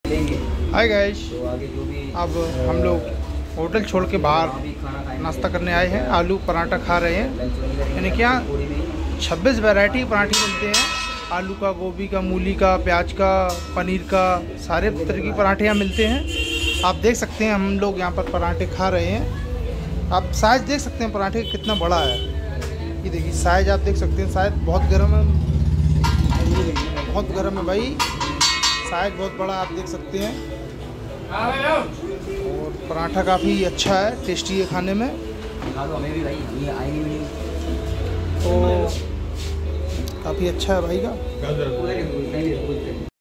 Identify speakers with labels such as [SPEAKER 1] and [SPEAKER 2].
[SPEAKER 1] Hi guys, अब हम लोग होटल छोड़ के बाहर नाश्ता करने आए हैं। आलू पराठा खा रहे हैं। यानी क्या 26 वैरायटी के पराठे मिलते हैं। आलू का, गोभी का, मूली का, प्याज का, पनीर का, सारे तरह के पराठे यहाँ मिलते हैं। आप देख सकते हैं हम लोग यहाँ पर पराठे खा रहे हैं। आप साइज़ देख सकते हैं पराठे कितना बड़ा है। ये देखिए साइज़ आप देख सकते हैं। साइज़ बहुत गर्म है, बहुत गर्म है भाई। साइज़ बहुत बड़ा आप देख सकते हैं। और पराठा काफ़ी अच्छा है, टेस्टी है खाने में। तो काफ़ी अच्छा है भाई का।